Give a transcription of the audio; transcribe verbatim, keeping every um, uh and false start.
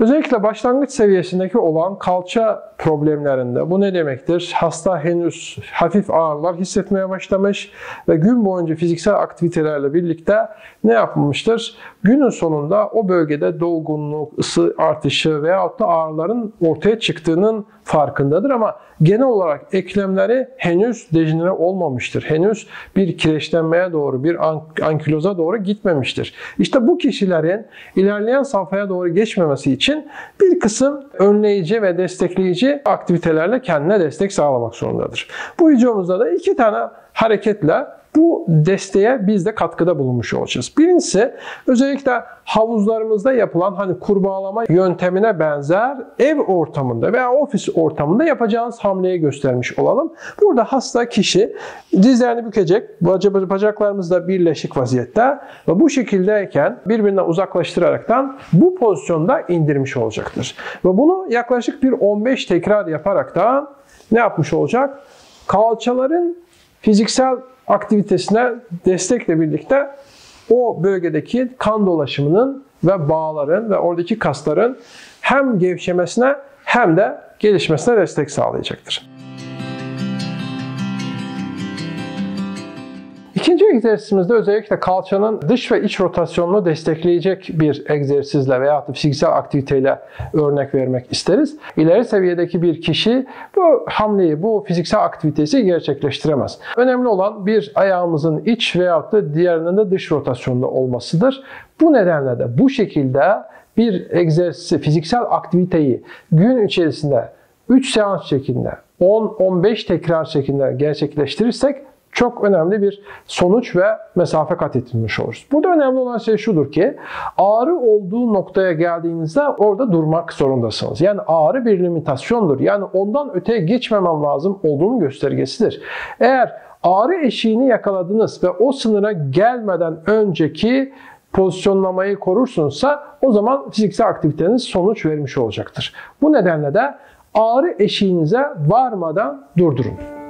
Özellikle başlangıç seviyesindeki olan kalça problemlerinde bu ne demektir? Hasta henüz hafif ağrılar hissetmeye başlamış ve gün boyunca fiziksel aktivitelerle birlikte ne yapılmıştır? Günün sonunda o bölgede dolgunluk, ısı artışı veyahut da ağrıların ortaya çıktığının farkındadır ama genel olarak eklemleri henüz dejenere olmamıştır. Henüz bir kireçlenmeye doğru, bir ankiloza doğru gitmemiştir. İşte bu kişilerin ilerleyen safhaya doğru geçmemesi için bir kısım önleyici ve destekleyici aktivitelerle kendine destek sağlamak zorundadır. Bu videomuzda da iki tane hareketle bu desteğe biz de katkıda bulunmuş olacağız. Birincisi özellikle havuzlarımızda yapılan hani kurbağalama yöntemine benzer ev ortamında veya ofis ortamında yapacağınız hamleyi göstermiş olalım. Burada hasta kişi dizlerini bükecek, bacaklarımızda birleşik vaziyette ve bu şekildeyken birbirinden uzaklaştıraraktan bu pozisyonda indirmiş olacaktır. Ve bunu yaklaşık bir on beş tekrar yaparaktan ne yapmış olacak? Kalçaların fiziksel aktivitesine destekle birlikte o bölgedeki kan dolaşımının ve bağların ve oradaki kasların hem gevşemesine hem de gelişmesine destek sağlayacaktır. İkinci egzersizimizde özellikle kalçanın dış ve iç rotasyonunu destekleyecek bir egzersizle veya fiziksel aktiviteyle örnek vermek isteriz. İleri seviyedeki bir kişi bu hamleyi, bu fiziksel aktiviteyi gerçekleştiremez. Önemli olan bir ayağımızın iç veyahut da diğerinin de dış rotasyonda olmasıdır. Bu nedenle de bu şekilde bir egzersizi, fiziksel aktiviteyi gün içerisinde üç seans şeklinde, on on beş tekrar şeklinde gerçekleştirirsek çok önemli bir sonuç ve mesafe kat etmiş oluruz. Burada önemli olan şey şudur ki ağrı olduğu noktaya geldiğinizde orada durmak zorundasınız. Yani ağrı bir limitasyondur. Yani ondan öteye geçmemem lazım olduğunun göstergesidir. Eğer ağrı eşiğini yakaladınız ve o sınıra gelmeden önceki pozisyonlamayı korursunuzsa o zaman fiziksel aktiviteniz sonuç vermiş olacaktır. Bu nedenle de ağrı eşiğinize varmadan durdurun.